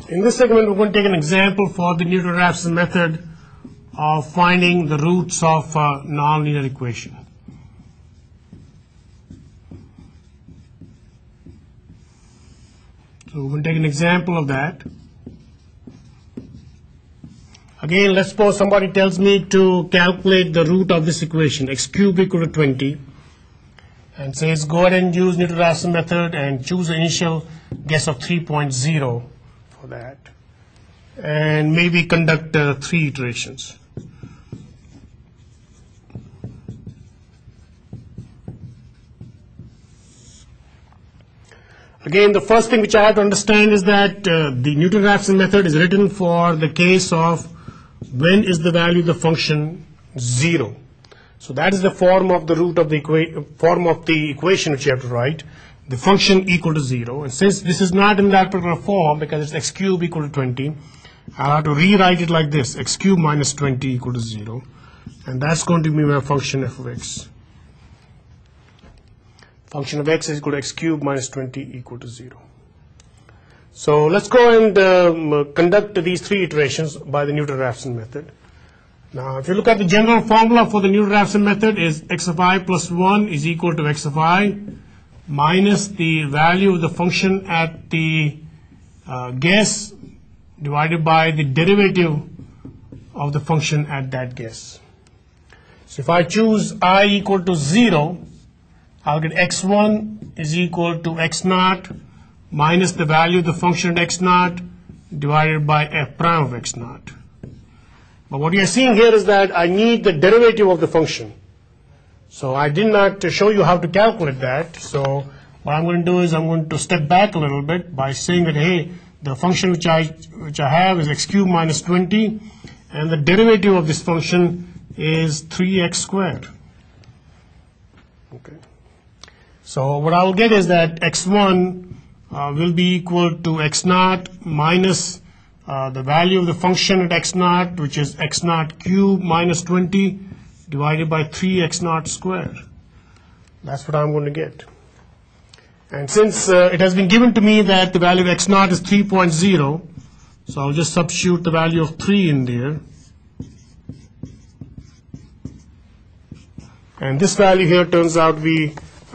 In this segment, we're going to take an example for the Newton-Raphson method of finding the roots of a nonlinear equation. So we're going to take an example of that. Again, let's suppose somebody tells me to calculate the root of this equation, x cubed equal to 20, and says go ahead and use Newton-Raphson method and choose an initial guess of 3.0 for that, and maybe conduct 3 iterations. Again, the first thing which I have to understand is that the Newton-Raphson method is written for the case of when is the value of the function 0. So that is the form of the root of the equation which you have to write, the function equal to 0. And since this is not in that particular form because it's x cubed equal to 20, I'll have to rewrite it like this, x cubed minus 20 equal to 0. And that's going to be my function f of x. Function of x is equal to x cubed minus 20 equal to 0. So let's go and conduct these 3 iterations by the Newton-Raphson method. Now, if you look at the general formula for the Newton-Raphson method is x of I plus 1 is equal to x of I minus the value of the function at the guess divided by the derivative of the function at that guess. So if I choose I equal to 0, I'll get x1 is equal to x naught minus the value of the function at x naught divided by f prime of x naught. But what you are seeing here is that I need the derivative of the function. So I did not show you how to calculate that. So what I'm going to do is I'm going to step back a little bit by saying that, hey, the function which I have is x cubed minus 20, and the derivative of this function is 3x squared. Okay. So what I will get is that x1 will be equal to x naught minus the value of the function at x naught, which is x naught cubed minus 20 divided by 3x naught squared. That's what I'm going to get. And since it has been given to me that the value of x naught is 3.0, so I'll just substitute the value of 3 in there. And this value here turns out to be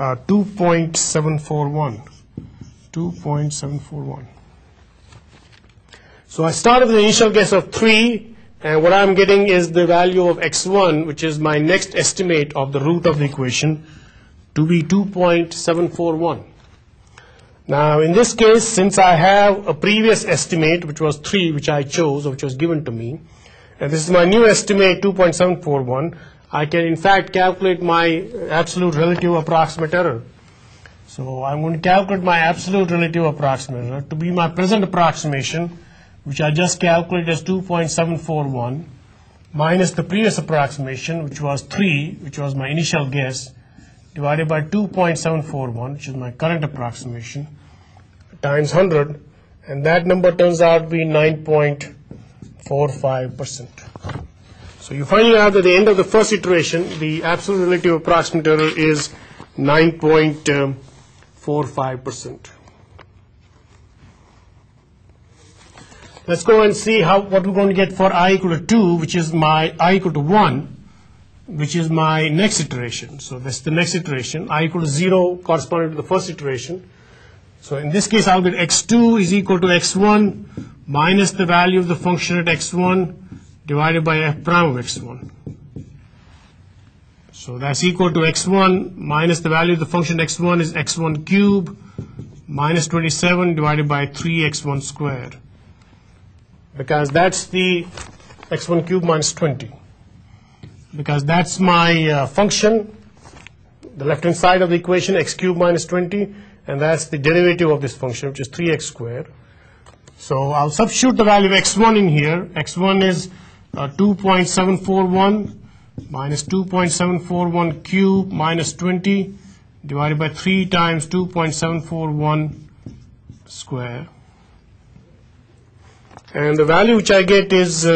2.741. 2.741. So I started with an initial guess of 3, and what I'm getting is the value of x1, which is my next estimate of the root of the equation, to be 2.741. Now in this case, since I have a previous estimate, which was 3, which I chose, or which was given to me, and this is my new estimate, 2.741, I can in fact calculate my absolute relative approximate error. So I'm going to calculate my absolute relative approximate error to be my present approximation, which I just calculated as 2.741, minus the previous approximation, which was 3, which was my initial guess, divided by 2.741, which is my current approximation, times 100, and that number turns out to be 9.45%. So you find out at the end of the first iteration, the absolute relative approximate error is 9.45%. Let's go and see what we're going to get for I equal to 2, which is my I equal to 1, which is my next iteration. So that's the next iteration. I equal to 0 corresponding to the first iteration. So in this case, I'll get x2 is equal to x1 minus the value of the function at x1 divided by f prime of x1. So that's equal to x1 minus the value of the function x1 is x1 cubed minus 27 divided by 3x1 squared. Because that's the x1 cubed minus 20. Because that's my function, the left-hand side of the equation, x cubed minus 20, and that's the derivative of this function, which is 3x squared. So I'll substitute the value of x1 in here. x1 is 2.741 minus 2.741 cubed minus 20 divided by 3 times 2.741 square. And the value which I get is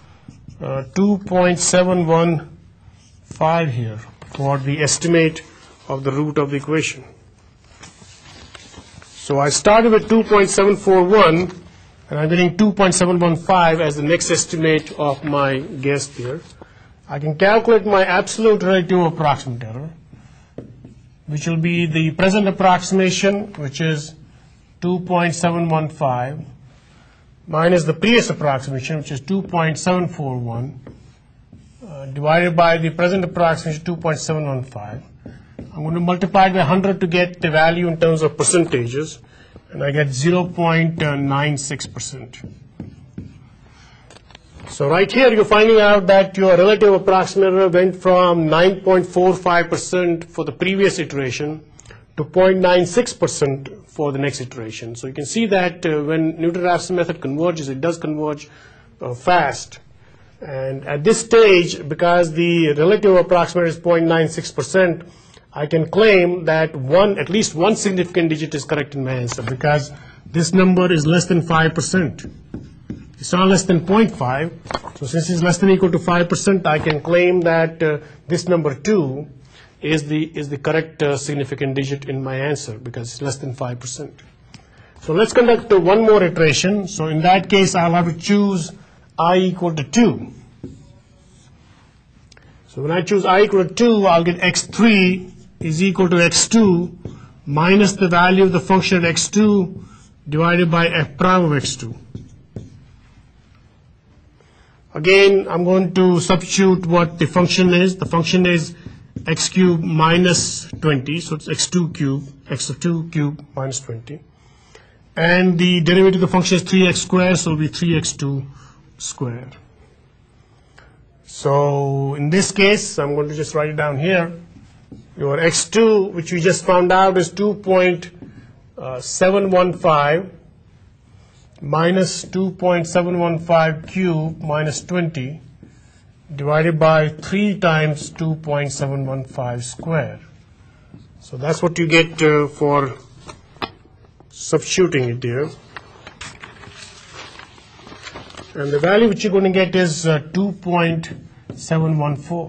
2.715 here for the estimate of the root of the equation. So I started with 2.741 and I'm getting 2.715 as the next estimate of my guess there. I can calculate my absolute relative approximate error, which will be the present approximation, which is 2.715, minus the previous approximation, which is 2.741, divided by the present approximation, 2.715. I'm going to multiply it by 100 to get the value in terms of percentages, and I get 0.96%. So right here you're finding out that your relative approximate error went from 9.45% for the previous iteration to 0.96% for the next iteration. So you can see that when Newton-Raphson method converges, it does converge fast. And at this stage, because the relative approximate is 0.96%, I can claim that at least one significant digit is correct in my answer, because this number is less than 5%. It's not less than 0.5. So since it's less than or equal to 5%, I can claim that this number 2 is the correct significant digit in my answer, because it's less than 5%. So let's conduct one more iteration. So in that case, I'll have to choose I equal to 2. So when I choose I equal to 2, I'll get x3 is equal to x2 minus the value of the function at x2 divided by f prime of x2. Again, I'm going to substitute what the function is. The function is x cubed minus 20, so it's x2 cubed, x2 cubed minus 20. And the derivative of the function is 3x squared, so it will be 3x2 squared. So in this case, I'm going to just write it down here. Your x2, which we just found out, is 2.715 minus 2.715 cubed minus 20 divided by 3 times 2.715 squared. So that's what you get for substituting it there. And the value which you're going to get is 2.714.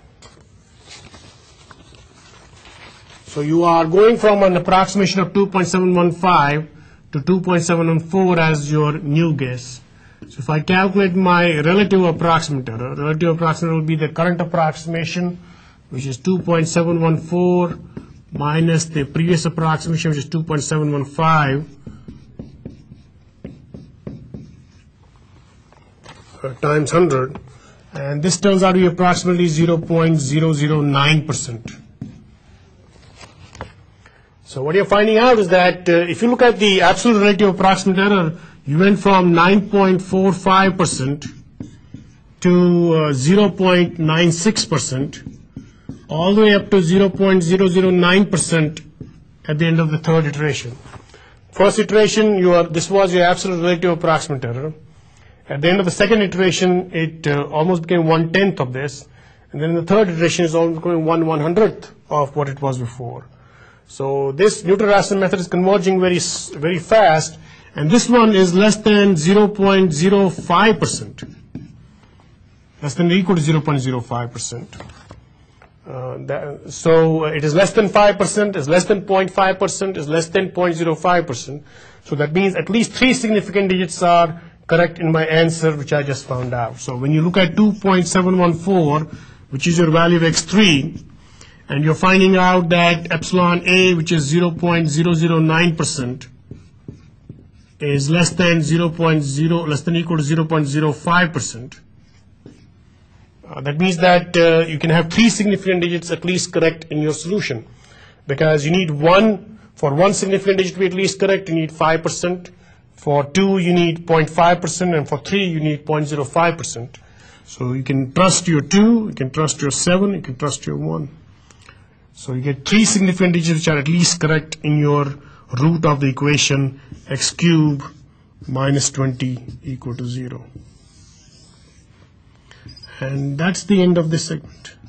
So you are going from an approximation of 2.715 to 2.714 as your new guess. So if I calculate my relative approximate error will be the current approximation, which is 2.714 minus the previous approximation, which is 2.715, times 100, and this turns out to be approximately 0.009%. So what you're finding out is that if you look at the absolute relative approximate error, you went from 9.45% to 0.96%, all the way up to 0.009% at the end of the third iteration. First iteration, this was your absolute relative approximate error. At the end of the second iteration, it almost became 1/10 of this, and then in the third iteration, it's almost becoming 1/100th of what it was before. So this Newton-Raphson method is converging very fast, and this one is less than 0.05%, less than or equal to 0.05%. So it is less than 5%, is less than 0.5%, is less than 0.05%. So that means at least 3 significant digits are correct in my answer, which I just found out. So when you look at 2.714, which is your value of x3, and you're finding out that epsilon A, which is 0.009%, is less than or equal to 0.05%. That means that you can have 3 significant digits at least correct in your solution, because you need for one significant digit to be at least correct, you need 5%. For 2, you need 0.5%, and for 3, you need 0.05%. So you can trust your 2, you can trust your 7, you can trust your 1. So you get 3 significant digits which are at least correct in your root of the equation x cubed minus 20 equal to 0. And that's the end of this segment.